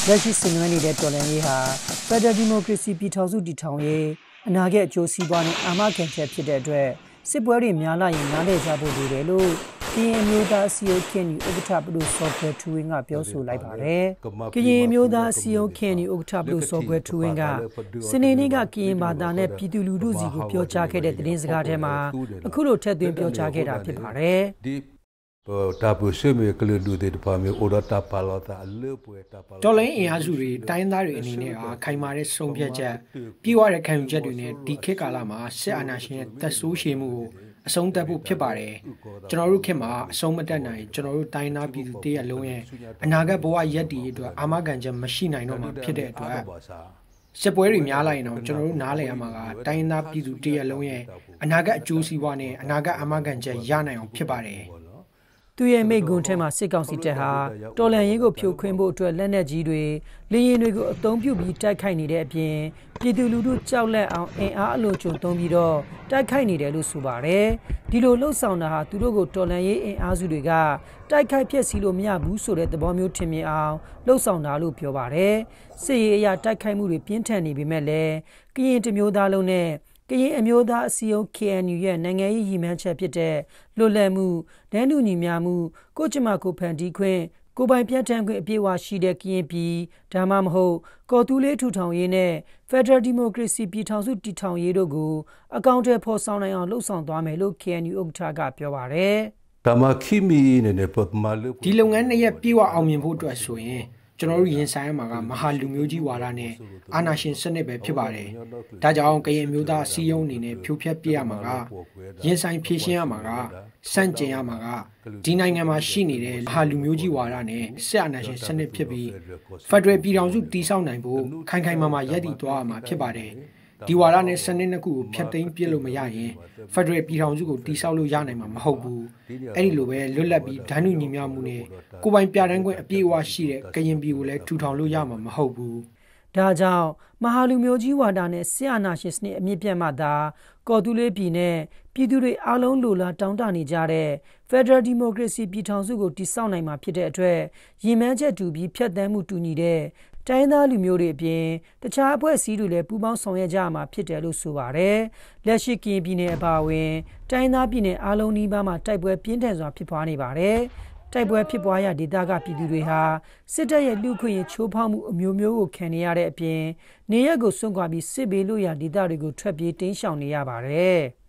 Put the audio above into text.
လက်ရှိဆင်နွှဲနေတဲ့တော်လှန်ရေးဟာဖက်ဒရယ်ဒီမိုကရေစီပြည်ထောင်စုတည်ထောင်ရေးအနာဂတ်အကျိုးစီးပွားနဲ့အာမခံချက်ဖြစ်တဲ့အတွက်စစ်ပွဲတွေများလာရင်နားလည်ကြဖို့လိုတယ်လို့ကရင်မျိုးသားစီယိုခင်ဥက္ကဋ္ဌဘလူစောကွယ်ထူဝင်းကပြောဆိုလိုက်ပါတယ်။ကရင်မျိုးသားစီယိုခင်ဥက္ကဋ္ဌဘလူစောကွယ်ထူဝင်းကစနေနေ့ကကရင်ဘာသာနဲ့ပြည်သူလူထုစီကိုပြောကြားခဲ့တဲ့သတင်းစကားထဲမှာအခုလိုထည့်သွင်းပြောကြားခဲ့တာဖြစ်ပါတယ်။တော်လိုင်းအင်အားစုတွေတိုင်းသားတွေအနေနဲ့ခိုင်မာတဲ့ဆုံးဖြတ်ချက်ပြီးွားတဲ့ခံယူချက်တွေနဲ့ဒီခေတ်ကာလမှာစစ်အာဏာရှင်ရဲ့တပ်ဆိုးရှည်မှုကိုအဆုံးသတ်ဖို့ဖြစ်ပါတယ်ကျွန်တော်တို့ခေတ်မှာအဆုံးမတက်နိုင်ကျွန်တော်တို့တိုင်းသားပြည်သူတရက်လုံးရဲ့အနာဂတ်ဘဝရက်တည်အတွက်အာမခံချက်မရှိနိုင်တော့မှဖြစ်တဲ့အတွက်စစ်ပွဲတွေများလာရင်တော့ကျွန်တော်တို့နားလည်ရမှာကတိုင်းသားပြည်သူတရက်လုံးရဲ့အနာဂတ်အကျိုးစီးပွားနဲ့အနာဂတ်အာမခံချက်ရနိုင်အောင်ဖြစ်ပါတယ်သူရဲ့မိကွန်းထဲမှာစစ်ကောင်စီတပ်ဟာတော်လှန်ရေးကိုဖြိုခွင်းဖို့အတွက်လက်နက်ကြီးတွေလေယာဉ်တွေကိုအသုံးပြုပြီးတိုက်ခိုက်နေတဲ့အပြင်ပြည်သူလူထုကြောက်လန့်အောင်အင်အားအလွန်ကျွံသုံးပြီးတော့တိုက်ခိုက်နေတယ်လို့ဆိုပါတယ်ဒီလိုလှုပ်ဆောင်တာဟာသူတို့ကိုတော်လှန်ရေးအင်အားစုတွေကတိုက်ခိုက်ဖြစ်စီလို့မရဘူးဆိုတဲ့သဘောမျိုးထင်မြင်အောင်လှုပ်ဆောင်တာလို့ပြောပါတယ်စစ်ရေးအရာတိုက်ခိုက်မှုတွေပြင်းထန်နေပေမဲ့လည်းကရင်တမျိုးသားလုံးနဲ့ကရင်အမျိုးသားအစည်းအရုံး KNU ရဲ့နိုင်ငံရေးရည်မှန်းချက်ဖြစ်တဲ့လွတ်လပ်မှု၊တန်းတူညီမျှမှုကိုကျမကိုဖန်တီးခွင့်ကိုပိုင်ပြဋ္ဌာန်းခွင့်အပြည့်အဝရှိတဲ့ကရင်ပြည်ဒါမှမဟုတ်ကော်တူးလေးထူထောင်ရေးနဲ့ဖက်ဒရယ်ဒီမိုကရေစီပြည်ထောင်စုတည်ထောင်ရေးတို့ကိုအကောင့်ထဲဖော်ဆောင်နိုင်အောင်လှုံ့ဆော်သွားမယ်လို့ KNU ဥက္ကဋ္ဌကပြောပါတယ်ဒီလုပ်ငန်းနှစ်ရပ်ပြေဝအောင်မြင်ဖို့အတွက်ဆိုရင်ကျွန်တော်တို့ရင်ဆိုင်ရမှာကမဟာလူမျိုးကြီးဝါဒနဲ့အာဏာရှင်စနစ်ပဲဖြစ်ပါတယ်။ဒါကြောင့်ကရင်မျိုးသားအစည်းအရုံးအနေနဲ့ဖြိုဖျက်ပြရမှာကရင်ဆိုင်ဖြည့်ရှင်းရမှာကစန့်ကျင်ရမှာကဒီနိုင်ငံမှာရှိနေတဲ့မဟာလူမျိုးကြီးဝါဒနဲ့စစ်အာဏာရှင်စနစ်ဖြစ်ပြီးဖက်ဒရယ်ပြည်ထောင်စုတည်ဆောက်နိုင်ဖို့ခိုင်ခိုင်မာမာရည်တည်သွားရမှာဖြစ်ပါတယ်။ဒီဝါဒနဲ့စနစ်နှစ်ခုကိုဖျက်သိမ်းပြစ်လို့မရရင်ဖက်ဒရယ်ပြည်ထောင်စုကိုတည်ဆောက်လို့ရနိုင်မှာမဟုတ်ဘူး။အဲ့ဒီလိုပဲလွတ်လပ်ပြီးဒန်းတူညီမျှမှုနဲ့ကိုပိုင်ပြဋ္ဌာန်းခွင့်အပြည့်အဝရှိတဲ့ကရင်ပြည်ကိုလည်းထူထောင်လို့ရမှာမဟုတ်ဘူး။ဒါကြောင့်မဟာလူမျိုးကြီးဝါဒနဲ့စစ်အာဏာရှင်စနစ်အမြင့်ပြတ်မှသာကော်တူးလေးပြည်နဲ့ပြည်သူတွေအားလုံးလိုလားတောင်းတနေကြတဲ့ဖက်ဒရယ်ဒီမိုကရေစီပြည်ထောင်စုကိုတည်ဆောက်နိုင်မှာဖြစ်တဲ့အတွက်ရည်မှန်းချက်တူပြီးဖြတ်သန်းမှုတူညီတဲ့တိုင်းသားလူမျိုးတွေအပြင်တခြားအဖွဲ့အစည်းတွေလည်းပူးပေါင်းဆောင်ရွက်ကြမှာဖြစ်တယ်လို့ဆိုပါတယ်။လက်ရှိကရင်ပြည်နယ်အပါအဝင်တိုင်းသားပြည်နယ်အားလုံးနီးပါးမှာတိုက်ပွဲပြင်းထန်စွာဖြစ်ပွားနေပါတယ်။တိုက်ပွဲဖြစ်ပွားရာဒေသကပြည်သူတွေဟာစစ်တပ်ရဲ့လူခွင့်ရေးချိုးဖောက်မှုအမျိုးမျိုးကိုခံနေရတဲ့အပြင်နေရက်ကိုစွန့်ခွာပြီးစစ်ဘေးလွတ်ရာဒေသတွေကိုထွက်ပြေးတိမ်းရှောင်နေရပါတယ်။